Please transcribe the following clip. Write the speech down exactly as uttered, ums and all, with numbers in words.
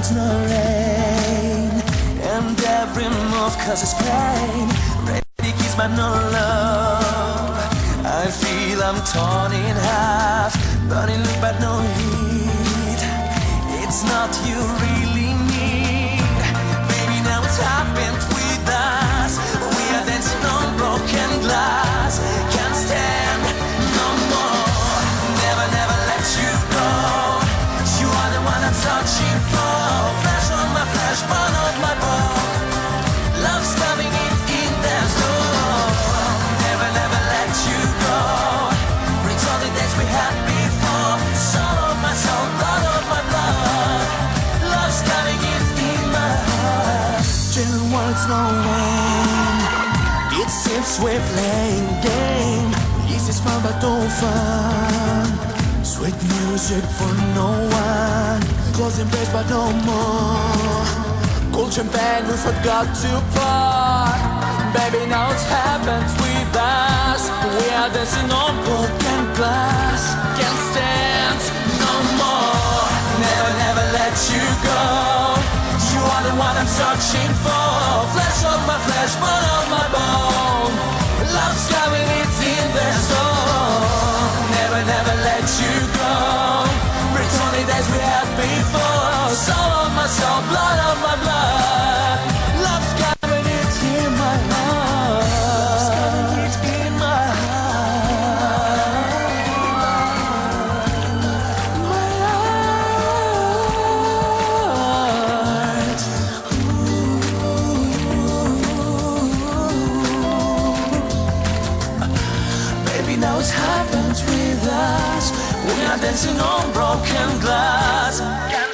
world's no rain, and every move causes pain. Ready kiss but no love. I feel I'm torn in half, burning but no heat. It's not you really need. Baby, now it's happened with us. We are dancing on broken glass. Can't stand no more. Never, never let you go. You are the one I'm searching for. Flesh on my flesh, bone on my bone. Love's coming in, in their door. Never, never let you go. Brings all the days we had before. Soul of my soul, blood of my blood. Love's coming in, in my heart. Children words no rain. It seems we're playing game. Easy smile but no fun. Sweet music for no one. Closing place but no more. Cold champagne we forgot to pour. Baby, now it's happened with us. We are dancing on broken glass. Can't stand no more. Never, never let you go. You are the one I'm searching for. Flesh of my flesh, bone of my bone. Love's coming, it's in the soul. Never, never let you go. Brings only days we had before. Soul of my soul, blood of my blood. Love's coming, it's in my heart. Love's coming, it's in my heart. My heart. Ooh. Baby, now it's happened with us. We are dancing on broken glass.